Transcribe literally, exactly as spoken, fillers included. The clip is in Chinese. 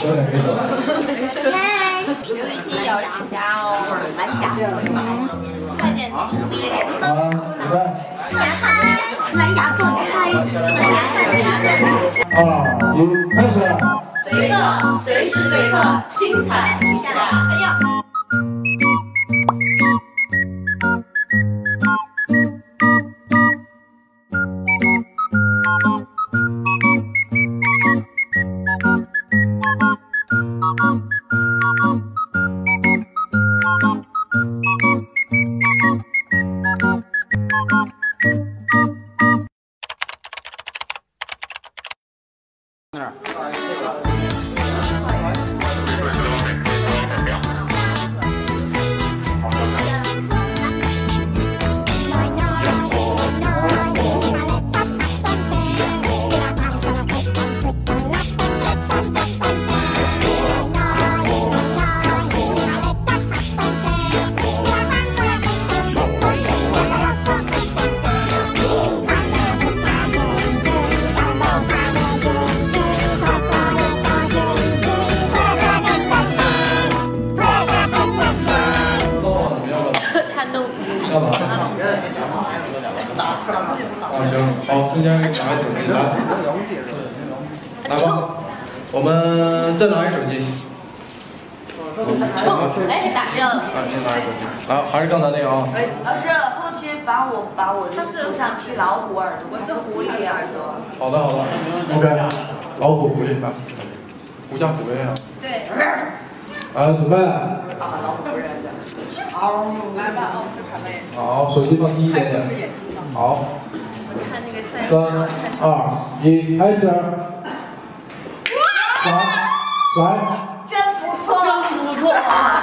有点黑色。 有一些要请假哦，蓝牙，快点注意。 啊，准备。 蓝牙断开，蓝牙断开。 二一，开始。 随刻，随时随刻，精彩一下。哎呀！ 那儿。 要吧？啊行，好，中间拿手机来，来吧，我们再拿一手机。 哎，打掉了。 啊，先拿一手机。来，还是刚才那个啊。 哎，老师，后期把我把我的头上披老虎耳朵，我是狐狸耳朵。 好的好的 ，OK， 老虎狐狸来，狐假虎威啊。 对。 来，准备。 啊，老虎人的。好，来吧，奥斯卡妹。 好，手机放低一点点。好。 看那个赛三二一，开始。甩甩。 真不错， 真不错。